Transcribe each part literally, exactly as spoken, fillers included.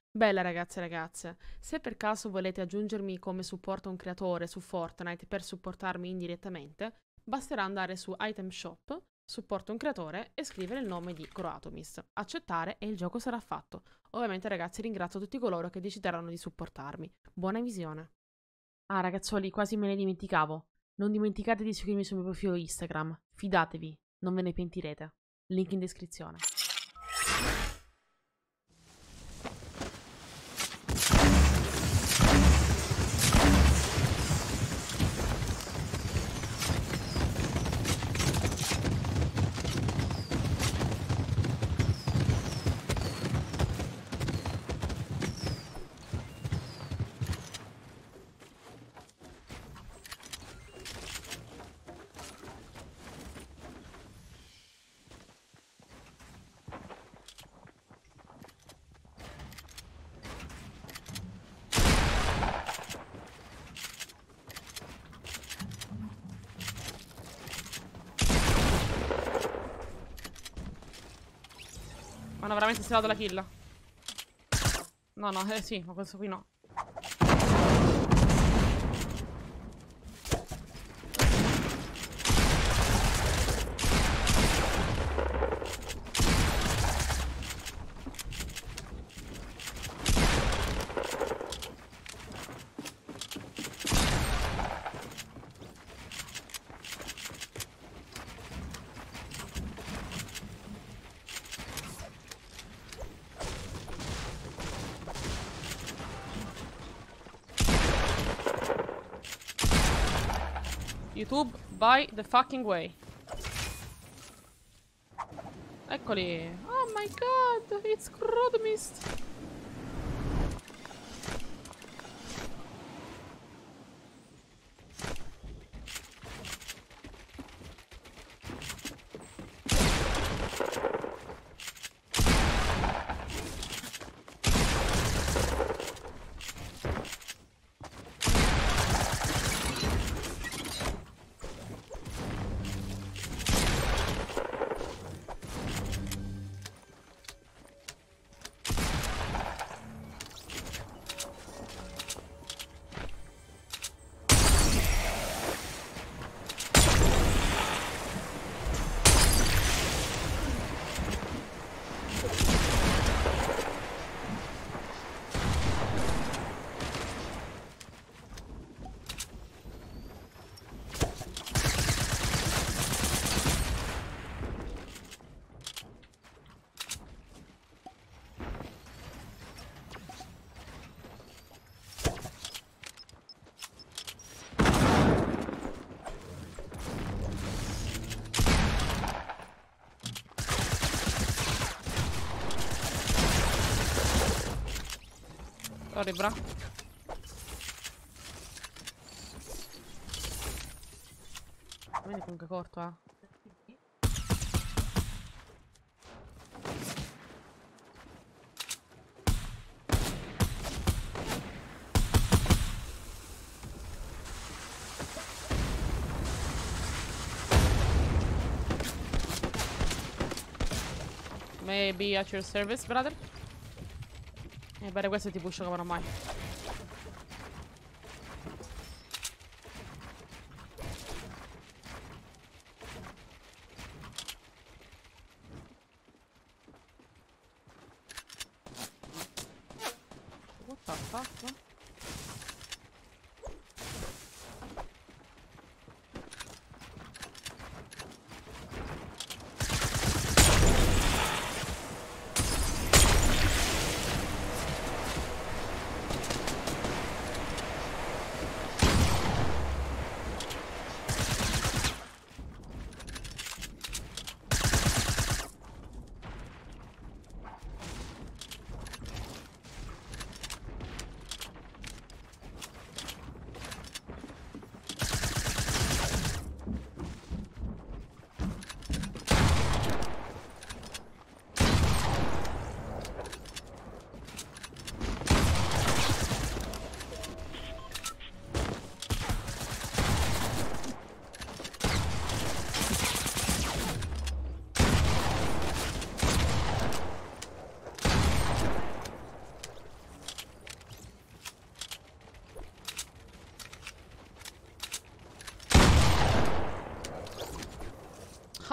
Bella ragazze e ragazze, se per caso volete aggiungermi come supporto a un creatore su Fortnite per supportarmi indirettamente, basterà andare su Item Shop, supporto un creatore e scrivere il nome di Croatomis. Accettare e il gioco sarà fatto. Ovviamente ragazzi ringrazio tutti coloro che decideranno di supportarmi. Buona visione. Ah ragazzoli, quasi me ne dimenticavo. Non dimenticate di seguirmi sul mio profilo Instagram. Fidatevi, non ve ne pentirete. Link in descrizione. Ma hanno veramente stellato la kill? No, no, eh sì, ma questo qui no. YouTube, by the fucking way. Eccoli. Oh my god, it's Crudmist. Sorry, bra. Vedi comunque corto, eh. May I be at your service, brother? E bene, questo ti pusho come non mai. What the fuck?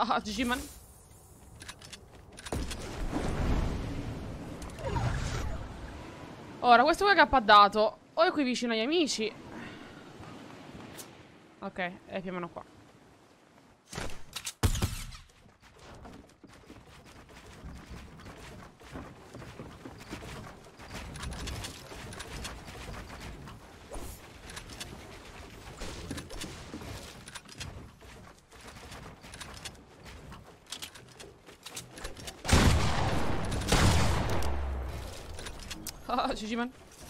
Ah, G G man. Ora, questo qua che ha paddato. O è qui vicino agli amici. Ok, è più o meno qua. Ah, G G man.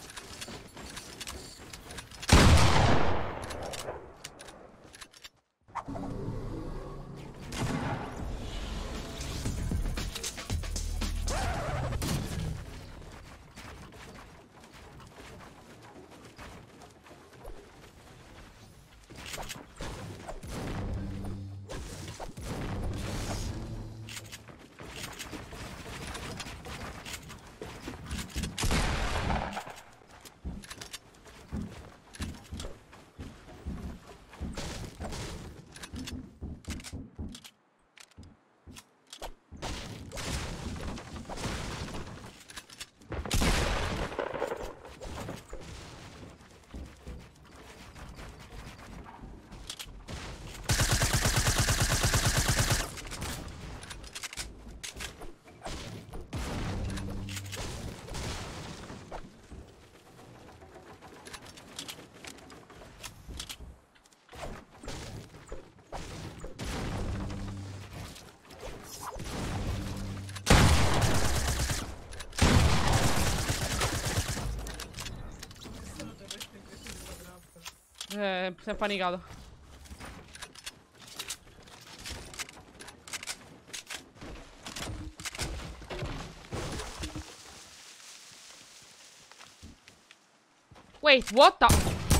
Eh, si è panicato. Wait, what the...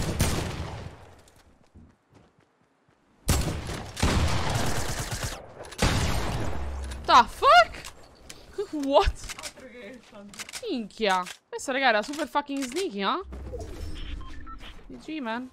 The fuck? What? Minchia. Questo, raga, era super fucking sneaky, eh? G G, man.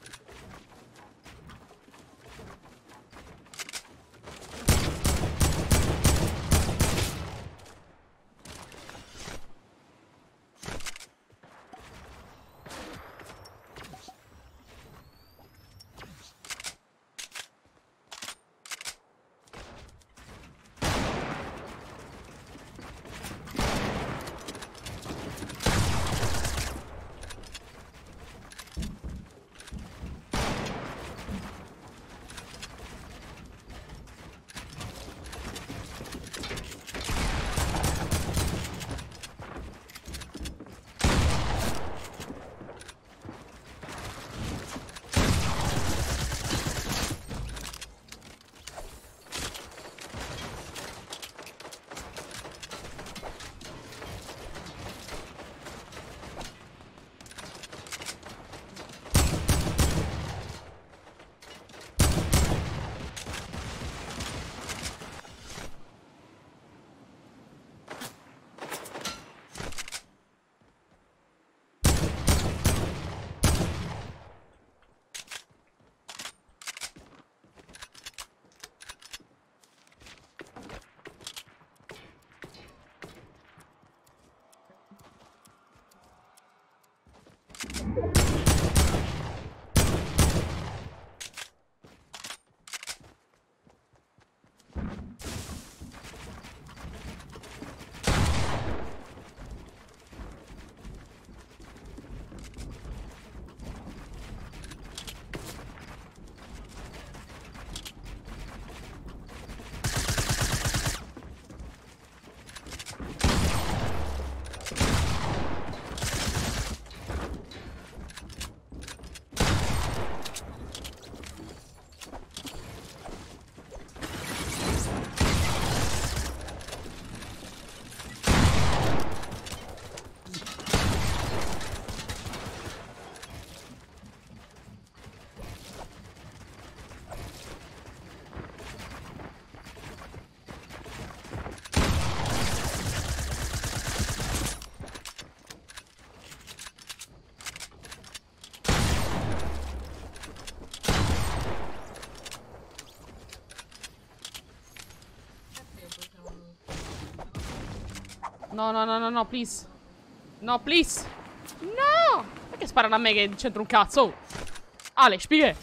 No, no, no, no, no, please. No, please. No! Perché sparano a me che c'entra un cazzo? Oh. Ale, spieghe.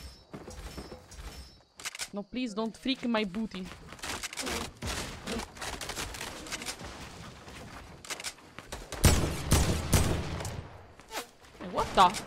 No, please, don't freak my booty. What the?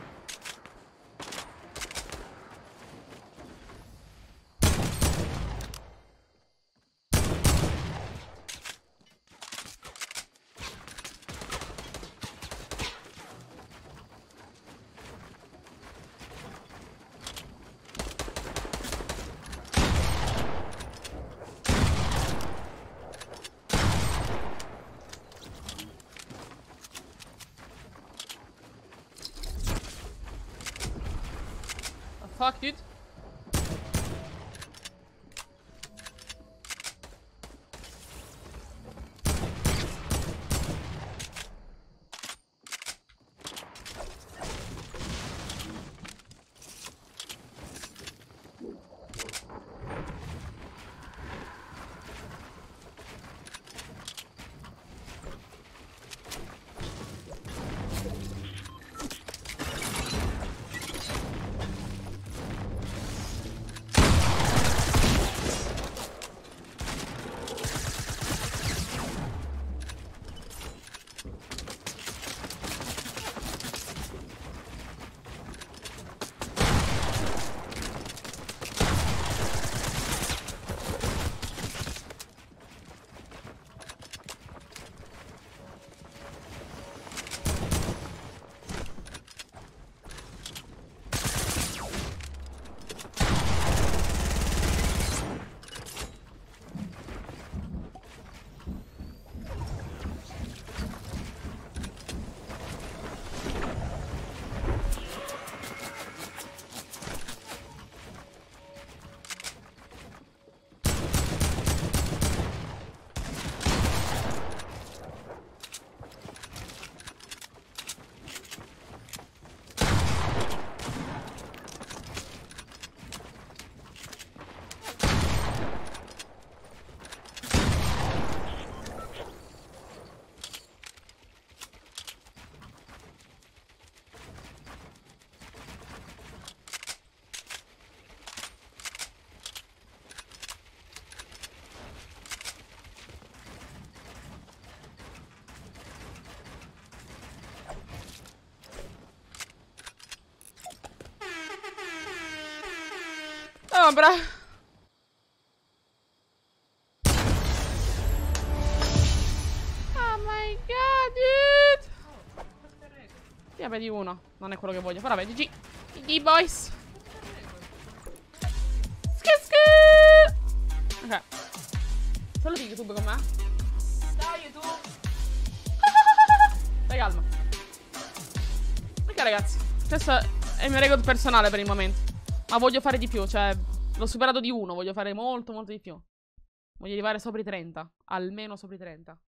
Fuck, dude. Oh, bra. Oh my god, dude. Sì, vabbè, di uno. Non è quello che voglio. Però vabbè, G G. G G, boys. Sk sk. Ok. Saluti YouTube con me. Ciao, YouTube. Stai calma. Ok, ragazzi. Questo è il mio record personale per il momento. Ma voglio fare di più, cioè l'ho superato di uno, voglio fare molto molto di più. Voglio arrivare sopra i trenta, almeno sopra i trenta.